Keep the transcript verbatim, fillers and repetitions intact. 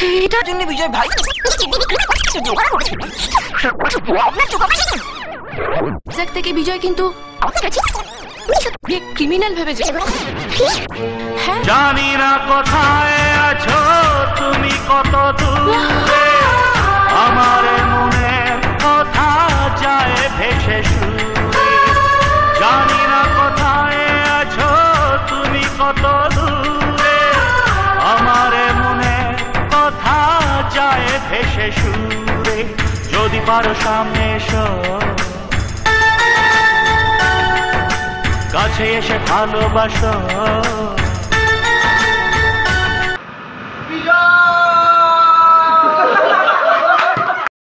এটার জন্য বিজয় ভাই থেকে বিজয় কিন্তু ক্রিমিনাল ভেবেছে। জানি না কোথায় আছো তুমি, কত দূরে আমার মনের কথা যায় ভেসে সুরে। জানি না কোথায় আছো তুমি, কত দূরে আমার মনের কথা যায় ভেসে সুরে। যদি পারো সামনে এসো, কাছে এসে ভালোবাসো। বিজয়